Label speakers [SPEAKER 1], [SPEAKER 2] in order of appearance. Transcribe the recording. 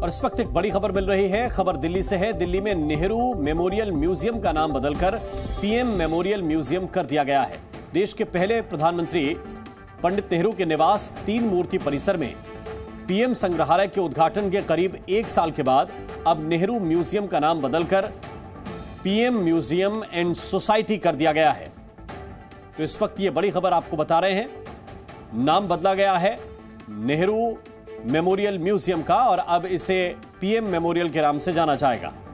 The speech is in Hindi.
[SPEAKER 1] और इस वक्त एक बड़ी खबर मिल रही है। खबर दिल्ली से है। दिल्ली में नेहरू मेमोरियल म्यूजियम का नाम बदलकर पीएम मेमोरियल म्यूजियम कर दिया गया है। देश के पहले प्रधानमंत्री पंडित नेहरू के निवास 3 मूर्ति परिसर में पीएम संग्रहालय के उद्घाटन के करीब 1 साल के बाद अब नेहरू म्यूजियम का नाम बदलकर पीएम म्यूजियम एंड सोसाइटी कर दिया गया है। तो इस वक्त ये बड़ी खबर आपको बता रहे हैं। नाम बदला गया है नेहरू मेमोरियल म्यूजियम का और अब इसे पीएम मेमोरियल के नाम से जाना जाएगा।